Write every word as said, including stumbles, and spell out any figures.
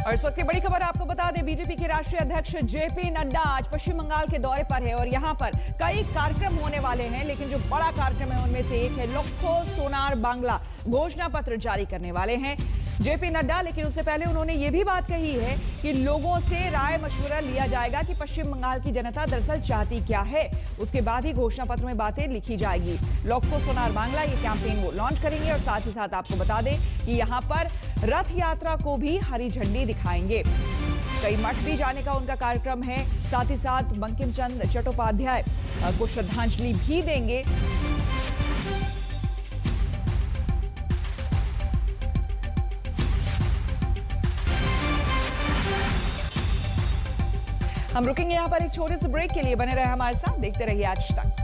और इस वक्त की बड़ी खबर आपको बता दें, बीजेपी के राष्ट्रीय अध्यक्ष जेपी नड्डा आज पश्चिम बंगाल के दौरे पर है और यहां पर कई कार्यक्रम होने वाले हैं, लेकिन जो बड़ा कार्यक्रम है उनमें से एक है लोक्को सोनार बांग्ला घोषणा पत्र जारी करने वाले हैं जेपी नड्डा। लेकिन उससे पहले उन्होंने ये भी बात कही है कि लोगों से राय मशवरा लिया जाएगा कि पश्चिम बंगाल की जनता दरअसल चाहती क्या है, उसके बाद ही घोषणा पत्र में बातें लिखी जाएगी। लोक्को सोनार बांग्ला ये कैंपेन वो लॉन्च करेंगे और साथ ही साथ आपको बता दें कि यहां पर रथ यात्रा को भी हरी झंडी दिखाएंगे। कई मठ भी जाने का उनका कार्यक्रम है, साथ ही साथ बंकिम चंद्र चट्टोपाध्याय को श्रद्धांजलि भी देंगे। हम रुकेंगे यहां पर एक छोटे से ब्रेक के लिए, बने रहे हमारे साथ, देखते रहिए आज तक।